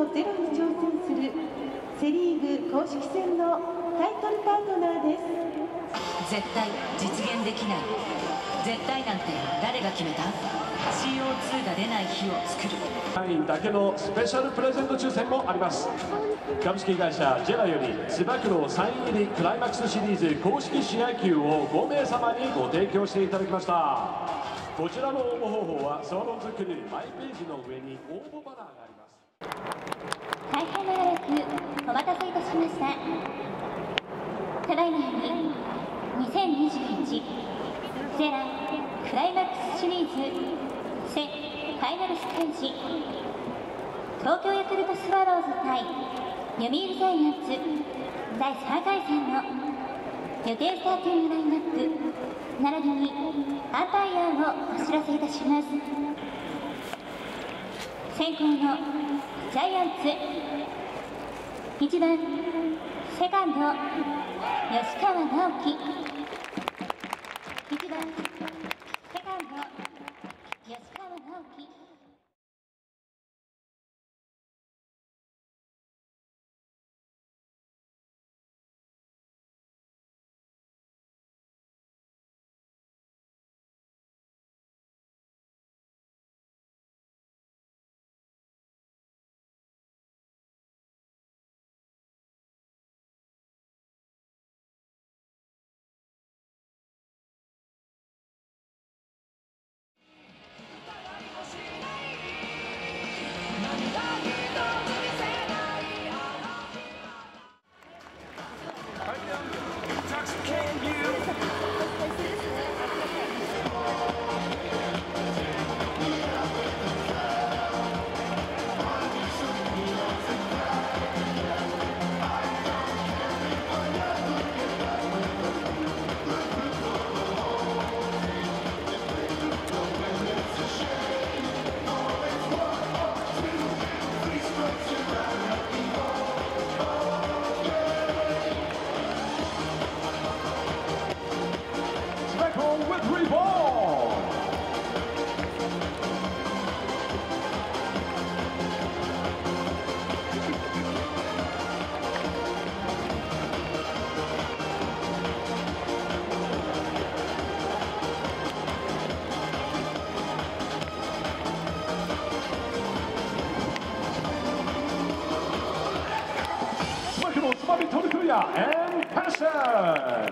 のゼロに挑戦するセ・リーグ公式戦のタイトルパートナーです。 絶対実現できない。絶対なんて誰が決めた？ CO2 が出ない日を作る。 会員だけのスペシャルプレゼント抽選もあります。株式会社ジェラよりつば九郎サイン入りクライマックスシリーズ公式試合球を5名様にご提供していただきました。こちらの応募方法はスワローズクリルマイページの上に応募バナーがあります。 大変長らくお待たせいたしました。ただいまより2021ジェラクライマックスシリーズセ・ファイナルステージ、東京ヤクルトスワローズ対読売ジャイアンツ第3回戦の予定スターティングラインナップ並びにアンパイアをお知らせいたします。先攻のジャイアンツ、1番セカンド吉川直樹、1番セカンド吉川直樹。 つまみトルクリアエンパッション、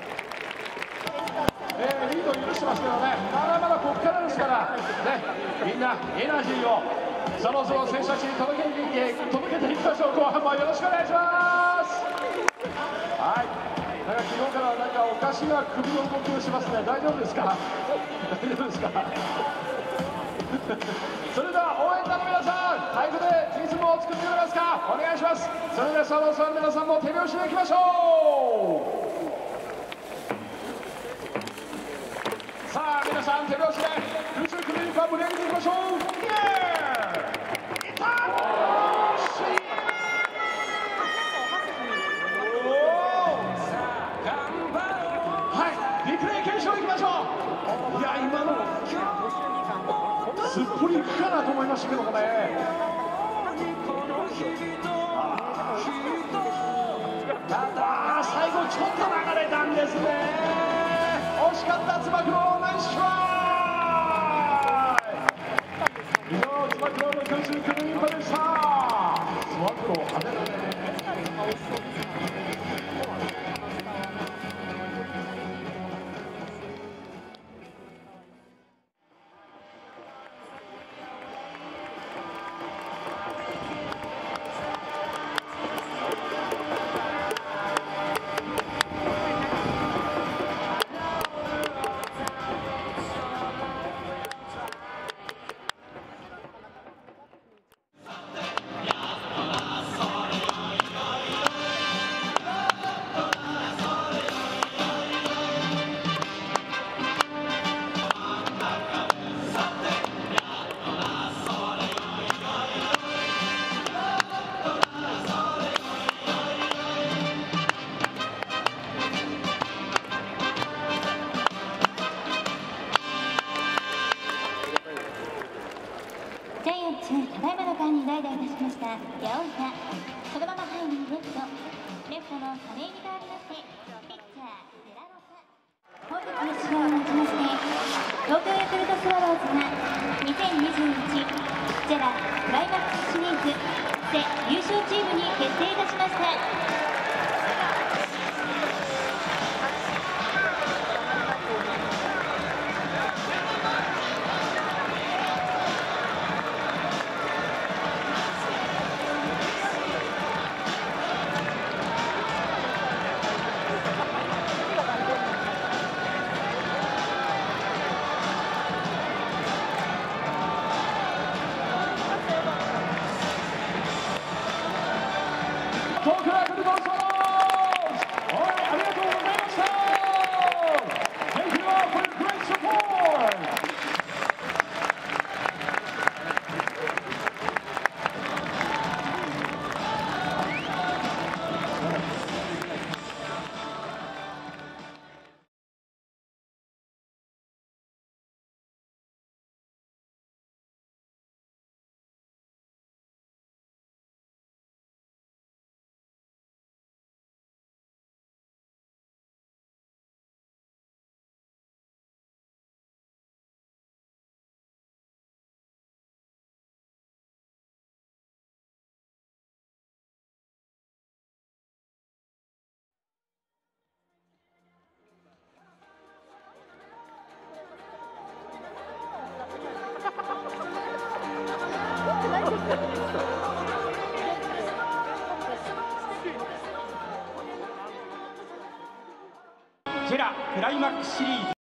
リードを許してますけどね、まだまだここからですから、ね、みんなエナジーをそろそろ選手たちに届けていきましょう。後半もよろしくお願いします。はい、なんか昨日からなんかおかしな首の動きをしますね。大丈夫ですか？大丈夫ですか？それでは応援団の皆さん、太鼓でリズムを作ってくれますか？お願いします。それではスワローズの皆さんも手拍子でいきましょう。さあ皆さん手拍子で空中クリーンカーブで上げていきましょう。イエーイ！いったー！はい、リプレイ検証いきましょう。いや今のすっぽりいくかなと思いましたけどもね。最後ちょっと流れたんですね。惜しかったつば九郎、ナイストライ。以上つば九郎の空中クリーンパでした。つば九郎派手だね。 代打いたしました八百板、そのまま入りレフトの亀井に代わりましてピッチャー寺野さん。本日の試合をもちまして東京ヤクルトスワローズが2021ジェラクライマックスシリーズで優勝チームに決定いたしました。 東京ヤクルトスワローズ、ありがとうございました。Thank you all for your great support. ジェラクライマックスシリーズ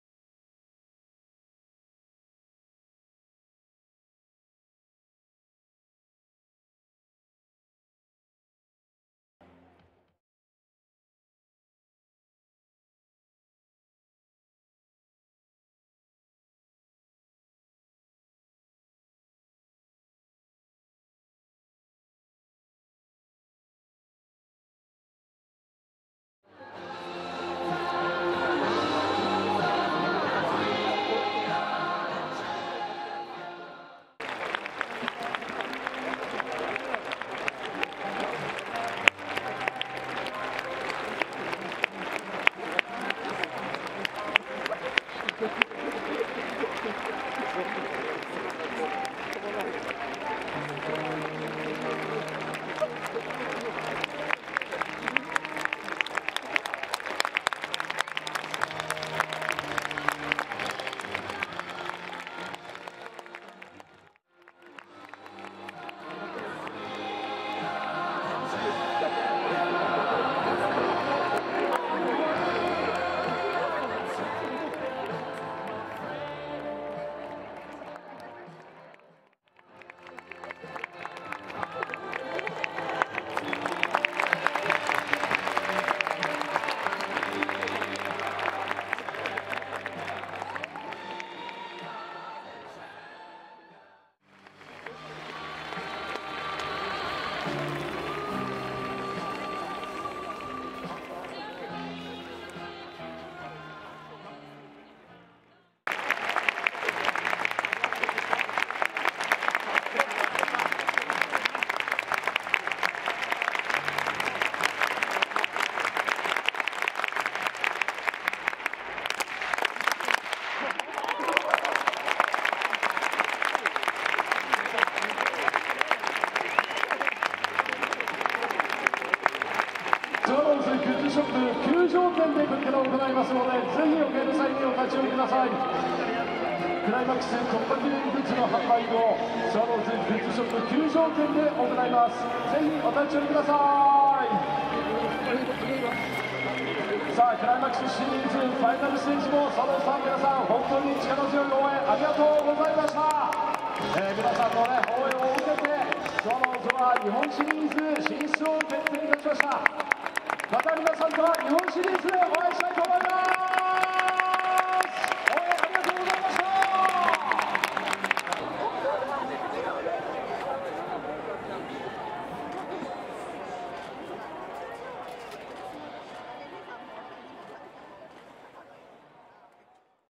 スワローズグッズショップ球場店で物件を行いますので、ぜひお帰り際にお立ち寄りください。クライマックス戦突破記念グッズの販売をスワローズグッズショップ球場店で行います。ぜひお立ち寄りください。さあ、クライマックスシリーズファイナルステージもスワローズファン皆さん、本当に力強い応援ありがとうございました。皆さんの、応援を受けてスワローズは日本シリーズ進出を決定いたしました。また皆さんとは日本シリーズでお会いしたいと思います。